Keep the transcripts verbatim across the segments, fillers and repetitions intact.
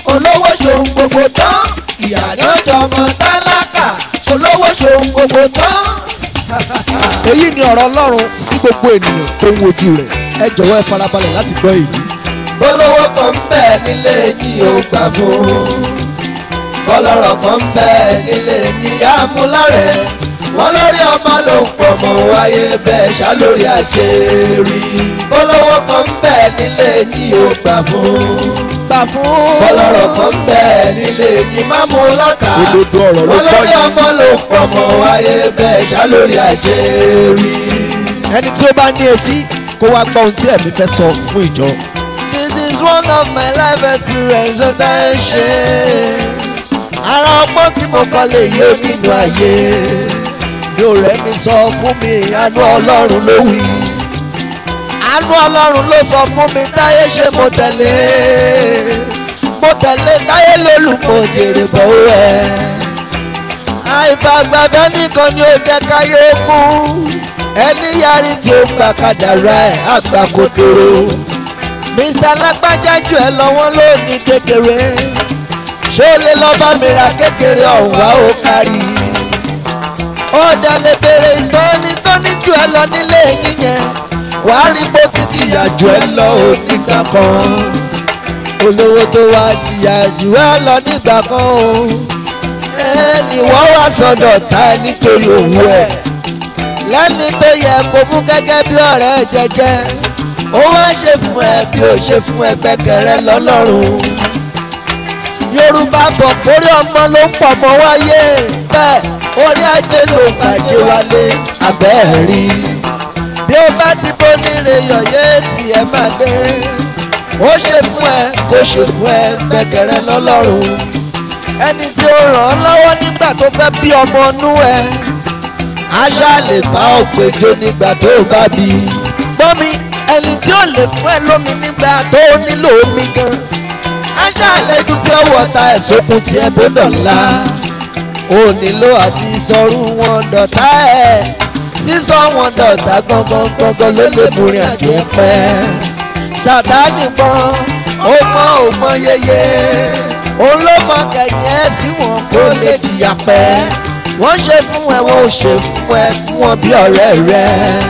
olówó ṣòun gbogbo tán ìyá ni ó jọmọ tálákà olówó ṣòun gbogbo tán. èyí ni ọ̀rọ̀ Ọlọ́run sí gbogbo ènìyàn tó ń wojú rẹ̀ ẹ jọ̀wọ́ ẹ farabalẹ̀ láti gbọ́ èyí. olówó kan ń bẹ nílé yìí ó gbà fún kọlọ́rọ̀ kan ń bẹ nílé yìí á mú lárẹ̀ wọ́n lórí ọmọ ló ń pọ̀ mọ́ wáyé bẹ́ẹ̀ ṣá lórí àṣírí olówó kan ń bẹ nílé yìí ó gbà fún gbà fún kọlọ́rọ̀ kan ń bẹ nílé yìí má mú lọ́tà wọ́n lórí ọmọ ló ń pọ̀ mọ́ wáyé bẹ́ẹ̀ ṣá lórí àṣírí. ẹni tí ó bá ní etí kó wá gbọ́ ohun tí ẹ̀mí fẹ́ sọ fún ìjọ. This is one of my life experience that I share. Ara ọgbọ́n tí mo kọ́ lè yé nínú ayé. Mi ò rẹ́ni sọ fún mi, àánú Ọlọ́run ló wí. Àánú Ọlọ́run ló sọ fún mi, táyé ṣe mo tẹ̀lé. Mo tẹ̀lé táyé lólùmọ̀ jèrè bọ̀ wẹ̀. Àìfàgbàgbẹ́ nìkan ni ó jẹ́ káyé mú. Ẹni yarí tí ó gbà kádàrá ẹ̀ àgbà kodoro. Mister Lágbájá jù ẹ lọ́wọ́ lónìí kékeré ṣé ó lè lọ́ bá mi ra kékeré ọ̀hún wá ó kárí. ó dalẹ̀ bèrè ìtọ́ni tọ́ni jù ẹ lọ nílé yíyẹn wàá rí bó ti jìyà jù ẹ lọ ò nígbà kan. olówó tó wá jìyà jù ẹ lọ nígbà kan o. ẹni wọ́n wá sọ́dọ̀ ta nítorí òwú ẹ̀ lẹ́ni tó yẹ kó mú gẹ́gẹ́ bí ọ̀rẹ́ jẹ́jẹ́. ó wá ṣe fún ẹ bí ó ṣe fún ẹgbẹ́kẹrẹ lọ́lọ́run. Yorùbá bọ̀ orí ọmọ ló ń pọ̀ mọ́ wáyé bẹ́ẹ̀ orí ajé ló ń bàjẹ́ wálé abẹ́ẹ̀rí. bí ó bá ti bó níre yọ̀yẹ́ tí ẹ máa dé. ó ṣe fún ẹ kó ṣe fún ẹ gbẹ́kẹrẹ lọ́lọ́run. ẹni tí ó ràn án lọ́wọ́ nígbà tó fẹ́ bí ọmọ inú ẹ. àṣà lè bá ògbéjó nígbà tó bá bí. gbọ́ mi ẹni tí ó lè fún ẹ lómi nígbà tó nílò omi gan. aṣá lè dúpẹ́ wọ̀ta ẹ̀sọ́kùn tí ẹ bó dọ̀la. ó nílò àti sọrú wọn dọ̀tá ẹ̀. sísọ wọn dọ̀tá gangan gangan ló lè múrin àjò ẹ pẹ́. Sàtánì gbọ́n ó mọ ògbọ́n yeye. òun ló mọ kẹ̀yìn ẹ̀ sí wọn kó lè jìyà pẹ́. wọ́n ṣe fún ẹ wọ́n ò ṣe fún ẹ fún wọn bí ọ̀rẹ́ rẹ.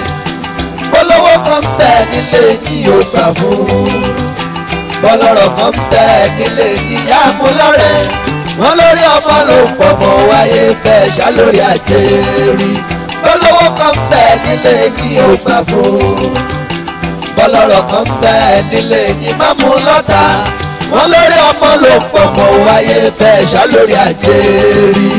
olówó kan bẹ nílé yìí ó gbà fún bọ́lọ́rọ̀ kan bẹ nílé yìí yá mú lọ́rẹ̀ wọ́n lórí ọmọ ló ń pọ̀ mọ́ wáyé bẹ́ẹ̀ ṣá lórí àjẹrí. olówó kan bẹ nílé yìí ó gbà fún bọ́lọ́rọ̀ kan bẹ nílé yìí má mú lọ́tà wọ́n lórí ọmọ ló ń pọ̀ mọ́ wáyé bẹ́ẹ̀ ṣá lórí àjẹrí.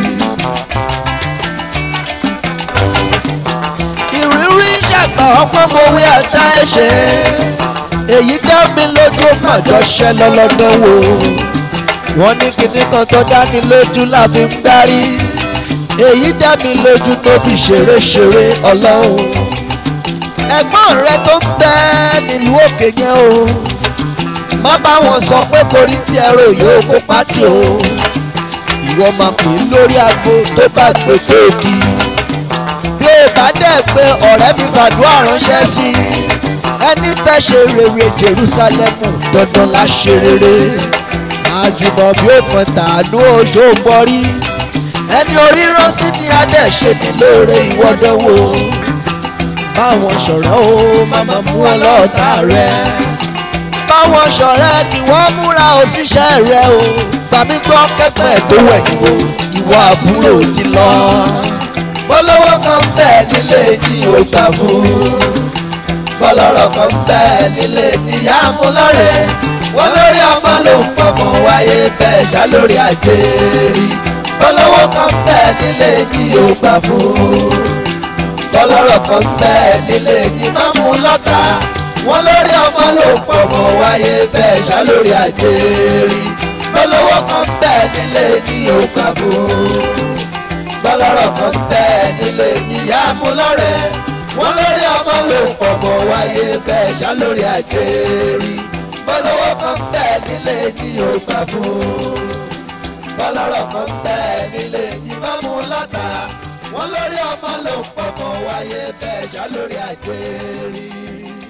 ọgbọ́n mo wí àtàyèsè èyí dá mi lójú màjọ ṣẹ lọ́lọ́dún wo. wọ́n ní kinní kan tó dání lójú la fi ń darí. èyí dá mi lójú tóbi ṣeré-ṣeré ọlọ́run. ẹ̀gbọ́n rẹ tó ń bẹ nílùú òkè yẹn o. má bá wọn sọ pé torí tí ẹrọ yóò kó pátì o. ìwọ máa pè é lórí aago tó bá gbé tóògì. bí ó bá dẹ̀ pé ọ̀rẹ́ mi fàdúrà ránṣẹ́ sí i. ẹni fẹ́ ṣe rere Jerúsálẹ́mù dandan la ṣe rere. àjùmọ̀ bí ó pọn tàánú oṣù bọ́rí. ẹni orí rántí ni adé ṣe ní lóore ìwọ́dọ̀wọ́. báwọn ṣọ̀rẹ́ o máma mú wọn lọ́ọ̀tá rẹ̀. báwọn ṣọ̀rẹ́ kí wọ́n múra òṣìṣẹ́ rẹ̀ o. gbàmí gbọ́ kẹ́pẹ́ tó wẹ̀yìn o ìwọ àbúrò ti lọ. bọ́lọ́wọ́ kan bẹ́ẹ̀ nílé ní ó gbà fún. bọ́lọ́rọ̀ kan bẹ́ẹ̀ nílé ní yá mú lọ́rẹ̀. wọ́n lórí ọmọ ló ń fọmọ wáyé bẹ́ẹ̀ ṣá lórí àjẹrí. bọ́lọ́wọ́ kan bẹ́ẹ̀ nílé ní ó gbà fún. bọ́lọ́rọ̀ kan bẹ́ẹ̀ nílé ní má mú lọ́tà. wọ́n lórí ọmọ ló ń fọmọ wáyé bẹ́ẹ̀ ṣá lórí àjẹrí. bọ́lọ́wọ́ kan bẹ́ẹ̀ nílé ní ó gbà fún. bọ́lọ́rọ̀ kan bẹ́ẹ̀ nílé ìyá mú lọ́rẹ̀. wọ́n lórí ọmọ ló ń pọ̀mọ́ wáyé bẹ́ẹ̀ ṣá lórí àjẹrí. bọ́lọ́wọ́ kan bẹ́ẹ̀ nílé ní ó gbà fún. bọ́lọ́rọ̀ kan bẹ́ẹ̀ nílé ìbá mú lọ́tà. wọ́n lórí ọmọ ló ń pọ̀mọ́ wáyé bẹ́ẹ̀ ṣá lórí àjẹrí.